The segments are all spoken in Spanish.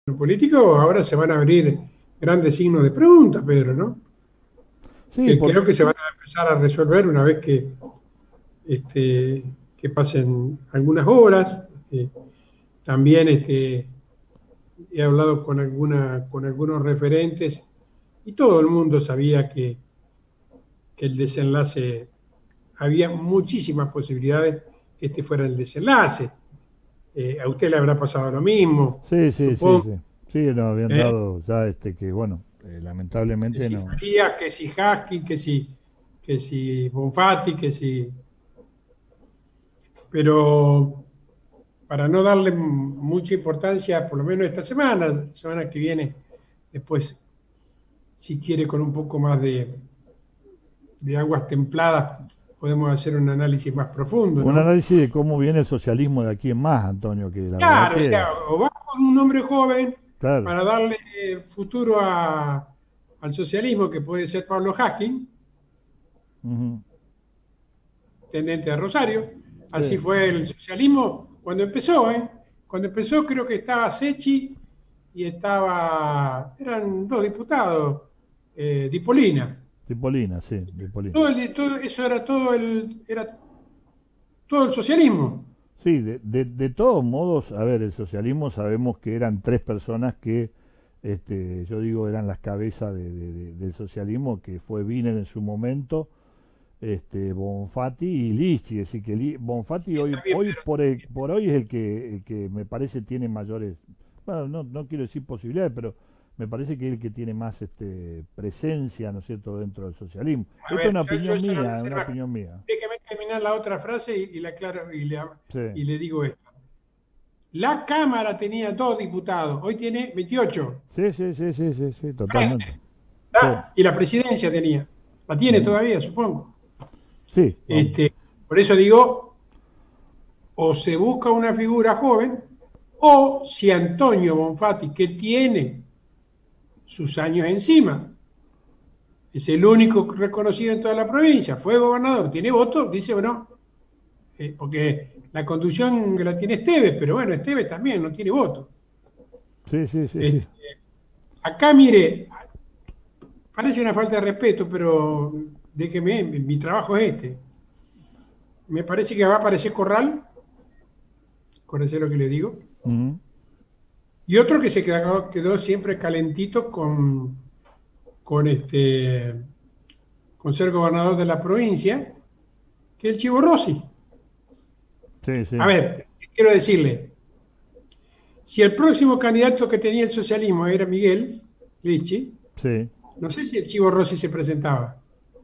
Lo político ahora se van a abrir grandes signos de pregunta, Pedro, ¿no? Sí, Que por, creo que se van a empezar a resolver una vez este, que pasen algunas horas. También he hablado con algunos referentes y todo el mundo sabía que el desenlace, había muchísimas posibilidades que este fuera el desenlace. A usted le habrá pasado lo mismo, sí, sí, sí, supongo. sí. Sí, nos habían ¿Eh? dado ya que bueno, Que lamentablemente si no. Farías, que si Husky, que si Bonfatti, que si. Pero para no darle mucha importancia, por lo menos esta semana, la semana que viene, después, si quiere, con un poco más de aguas templadas, podemos hacer un análisis más profundo, Un ¿no? análisis de cómo viene el socialismo de aquí en más, Antonio, que la verdad Claro, o que, sea, o va con un hombre joven claro, para darle futuro al socialismo, que puede ser Pablo Husking, ujú, tendente de Rosario. Así sí, fue el socialismo cuando empezó, ¿eh? Cuando empezó creo que estaba Secchi y eran dos diputados, Dipolina. Dipolina, sí, Dipolina. Todo eso era todo el socialismo. Sí, de todos modos, a ver, el socialismo sabemos que eran tres personas que, yo digo, eran las cabezas del socialismo, que fue Wiener en su momento, Bonfatti y Lichi, es decir que Bonfatti Sí, hoy, está bien, por hoy es el que me parece tiene mayores, bueno, no quiero decir posibilidades, pero me parece que es el que tiene más presencia, ¿no es cierto?, dentro del socialismo. a Esto es ver, una yo opinión eso no lo mía, sé una más. opinión mía. Déjeme terminar la otra frase y la aclaro Sí, y le digo esto. La Cámara tenía dos diputados, hoy tiene 28. sí, sí, sí, sí, sí, sí, totalmente. Frente. Sí, Y la presidencia tenía. La tiene ujú, todavía, supongo. sí, vamos. Por eso digo, o se busca una figura joven, o si Antonio Bonfatti, que tiene sus años encima, es el único reconocido en toda la provincia, fue gobernador, tiene votos, dice, bueno, porque la conducción que la tiene Esteves, pero bueno, Esteves también no tiene votos. Sí, sí, sí, sí. Este, acá, mire, parece una falta de respeto, pero déjeme, mi trabajo es este. Me parece que va a aparecer Corral, acuérdense lo que le digo, Ujú. y otro que se quedó siempre calentito con con ser gobernador de la provincia, que es el Chivo Rossi. Sí, A sí, ver, quiero decirle, si el próximo candidato que tenía el socialismo era Miguel Ricci, sí, no sé si el Chivo Rossi se presentaba.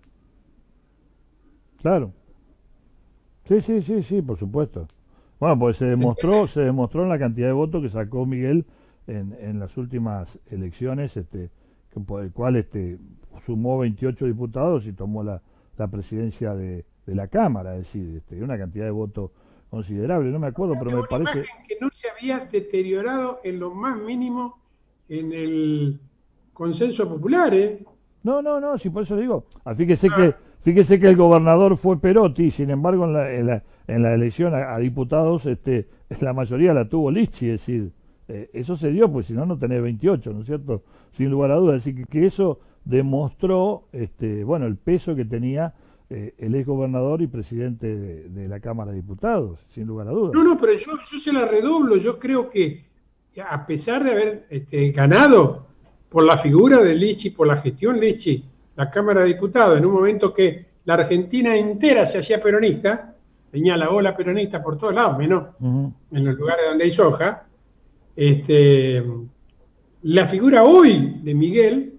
claro. Sí, sí, sí, sí, por supuesto. Bueno, pues ¿Se entiende? se demostró en la cantidad de votos que sacó Miguel en las últimas elecciones, por el cual sumó 28 diputados y tomó la presidencia de la Cámara, es decir, una cantidad de votos considerable. No me acuerdo, pero De me una parece. imagen que no se había deteriorado en lo más mínimo en el consenso popular, ¿eh? No, no, no, sí, por eso digo. Ah, Fíjese que el gobernador fue Perotti, sin embargo, en la elección a diputados, la mayoría la tuvo Lichi, es decir, eso se dio, pues si no, no tenés 28, ¿no es cierto? Sin lugar a dudas. Así que eso demostró, bueno, el peso que tenía el ex gobernador y presidente de la Cámara de Diputados, sin lugar a dudas. no, no, pero yo se la redoblo. Yo creo que a pesar de haber ganado por la figura de Lichi, por la gestión Lichi, la Cámara de Diputados, en un momento que la Argentina entera se hacía peronista, tenía la ola peronista por todos lados, menos Ujú. en los lugares donde hay soja, este, la figura hoy de Miguel,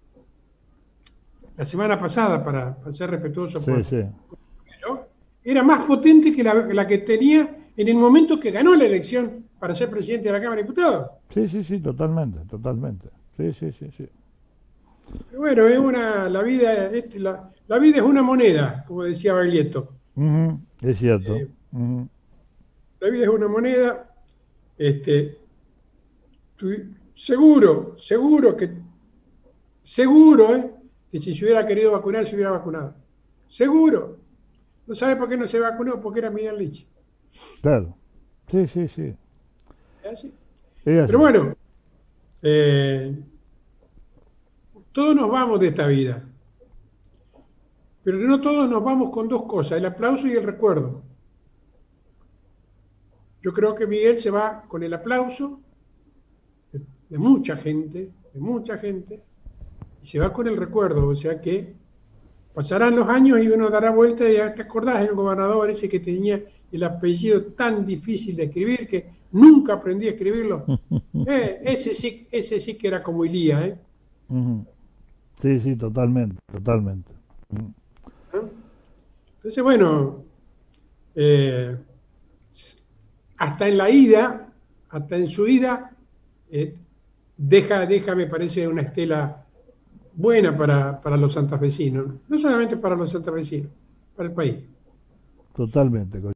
la semana pasada, para ser respetuoso Sí, con sí. él, era más potente que la que tenía en el momento que ganó la elección para ser presidente de la Cámara de Diputados. Sí, sí, sí, totalmente, totalmente. Sí, sí, sí, sí. Pero bueno, la vida es una moneda, como decía Baglietto. Ujú, es cierto. Eh, Ujú. la vida es una moneda, este, seguro, que si se hubiera querido vacunar, se hubiera vacunado. Seguro. ¿No sabe por qué no se vacunó? Porque era Miguel Lich. Claro. Sí, sí, sí. ¿Es así? Es Pero así. bueno, Eh, todos nos vamos de esta vida, pero no todos nos vamos con dos cosas, el aplauso y el recuerdo. Yo creo que Miguel se va con el aplauso de mucha gente, y se va con el recuerdo, o sea que pasarán los años y uno dará vuelta y ya te acordás del gobernador ese que tenía el apellido tan difícil de escribir que nunca aprendí a escribirlo. Ese sí que era como Ilía, ¿eh? Ujú. Sí, sí, totalmente, totalmente. Ujú. Entonces, bueno, eh, hasta en la ida, hasta en su ida, eh, deja, me parece, una estela buena para los santafesinos, no solamente para los santafesinos, para el país. Totalmente.